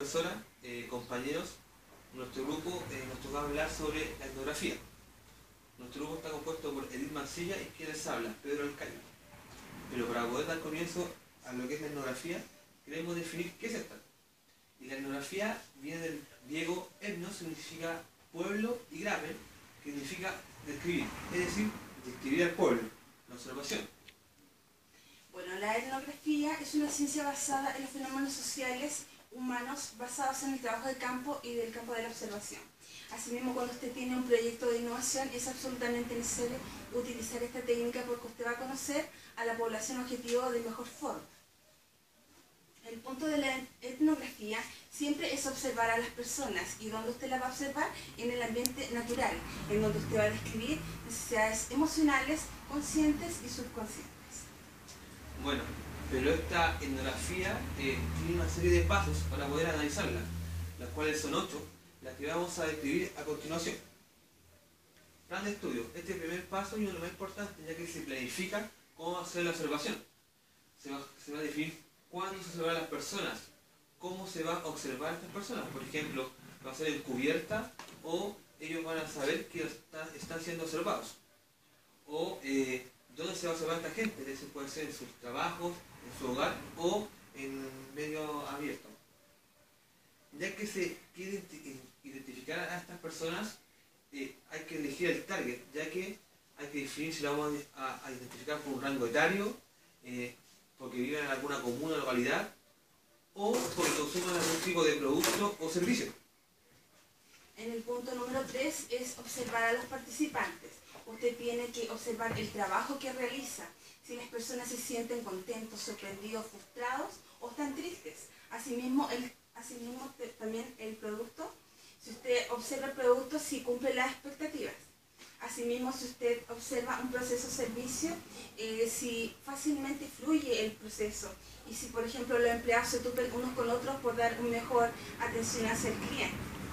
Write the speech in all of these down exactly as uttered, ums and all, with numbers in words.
personas, eh, compañeros, nuestro grupo eh, nos toca hablar sobre la etnografía. Nuestro grupo está compuesto por Edith Mancilla y quienes hablan, Pedro Alcaide. Pero para poder dar comienzo a lo que es la etnografía, queremos definir qué es esta. Y la etnografía viene del griego etnos, significa pueblo, y gramen, que significa describir, es decir, describir al pueblo, la observación. Bueno, la etnografía es una ciencia basada en los fenómenos sociales humanos basados en el trabajo de campo y del campo de la observación. Asimismo, cuando usted tiene un proyecto de innovación, es absolutamente necesario utilizar esta técnica porque usted va a conocer a la población objetivo de mejor forma. El punto de la etnografía siempre es observar a las personas. ¿Y dónde usted la va a observar? En el ambiente natural, en donde usted va a describir necesidades emocionales, conscientes y subconscientes. Bueno, pero esta etnografía eh, tiene una serie de pasos para poder analizarla, las cuales son ocho, las que vamos a describir a continuación. Plan de estudio. Este primer paso es uno de los más importantes, ya que se planifica cómo hacer la observación. Se va, se va a definir cuándo se observan las personas, cómo se va a observar a estas personas. Por ejemplo, va a ser encubierta o ellos van a saber que está, están siendo observados. O eh, dónde se va a observar a esta gente, es decir, puede ser en sus trabajos, en su hogar o en medio abierto. Ya que se quiere identificar a estas personas, eh, hay que elegir el target, ya que hay que definir si lo vamos a, a identificar por un rango etario, eh, porque viven en alguna comuna o localidad, o porque consumen algún tipo de producto o servicio. En el punto número tres es observar a los participantes. Usted tiene que observar el trabajo que realiza, si las personas se sienten contentos, sorprendidos, frustrados o están tristes. Asimismo, el, asimismo también el producto, si usted observa el producto, si cumple las expectativas. Asimismo, si usted observa un proceso o servicio, eh, si fácilmente fluye el proceso y si, por ejemplo, los empleados se tupen unos con otros por dar una mejor atención hacia el cliente.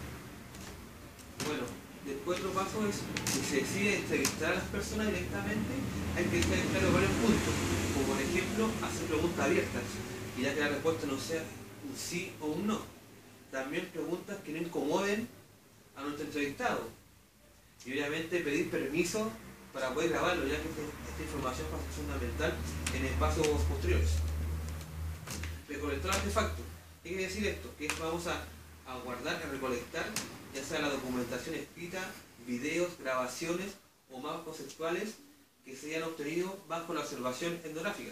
Bueno, después otro paso es, si se decide entrevistar a las personas directamente, hay que dejar claro varios puntos, como por ejemplo, hacer preguntas abiertas, y ya que la respuesta no sea un sí o un no. También preguntas que no incomoden a nuestro entrevistado. Y obviamente pedir permiso para poder grabarlo, ya que esta información va a ser fundamental en espacios posteriores. Recolectar artefactos. ¿Qué quiere decir esto? Que vamos a, a guardar, a recolectar, ya sea la documentación escrita, videos, grabaciones o mapas conceptuales que se hayan obtenido bajo la observación etnográfica.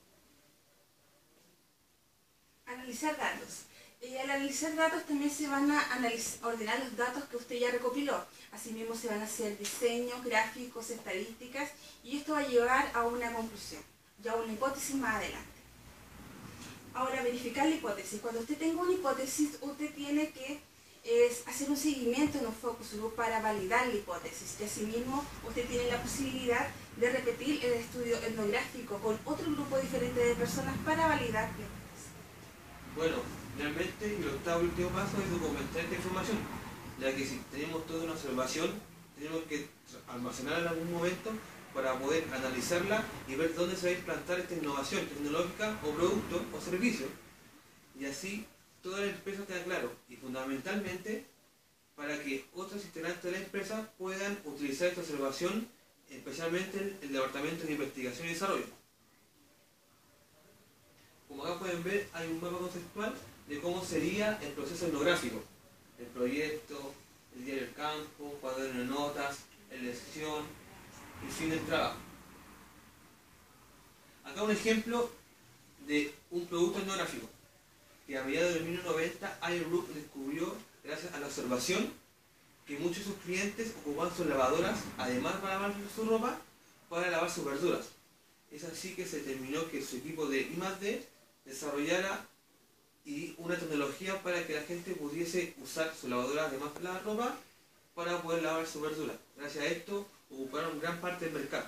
Analizar datos. Y al analizar datos también se van a ordenar los datos que usted ya recopiló. Asimismo se van a hacer diseños, gráficos, estadísticas y esto va a llevar a una conclusión, ya una hipótesis más adelante. Ahora, verificar la hipótesis. Cuando usted tenga una hipótesis, usted tiene que es, hacer un seguimiento en un focus group para validar la hipótesis. Y asimismo, usted tiene la posibilidad de repetir el estudio etnográfico con otro grupo diferente de personas para validar la hipótesis. Bueno, realmente el octavo y último paso es documentar esta información, ya que si tenemos toda una observación, tenemos que almacenarla en algún momento para poder analizarla y ver dónde se va a implantar esta innovación tecnológica o producto o servicio. Y así toda la empresa queda claro, y fundamentalmente para que otros integrantes de la empresa puedan utilizar esta observación, especialmente el, el Departamento de Investigación y Desarrollo. Como acá pueden ver, hay un mapa conceptual de cómo sería el proceso etnográfico, el proyecto, el diario del campo, cuaderno de notas, elección, el fin del trabajo. Acá un ejemplo de un producto etnográfico, que a mediados de mil novecientos noventa Iron Group descubrió, gracias a la observación, que muchos de sus clientes ocupaban sus lavadoras, además para lavar su ropa, para lavar sus verduras. Es así que se determinó que su equipo de I más D desarrollara y una tecnología para que la gente pudiese usar su lavadora además de lavar ropa para poder lavar su verdura. Gracias a esto ocuparon gran parte del mercado.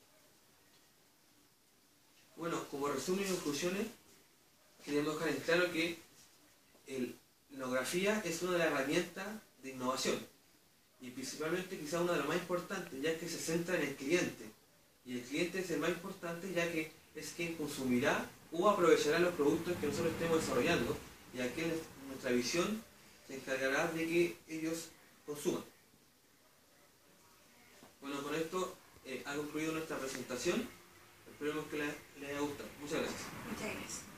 Bueno, como resumen y conclusiones, queremos dejar en claro que el, la etnografía es una de las herramientas de innovación y principalmente quizá una de las más importantes, ya que se centra en el cliente, y el cliente es el más importante ya que es quien consumirá o aprovechará los productos que nosotros estemos desarrollando, y aquí nuestra nuestra visión se encargará de que ellos consuman. Bueno, con esto eh, ha concluido nuestra presentación. Esperemos que les, les haya gustado. Muchas gracias. Muchas gracias.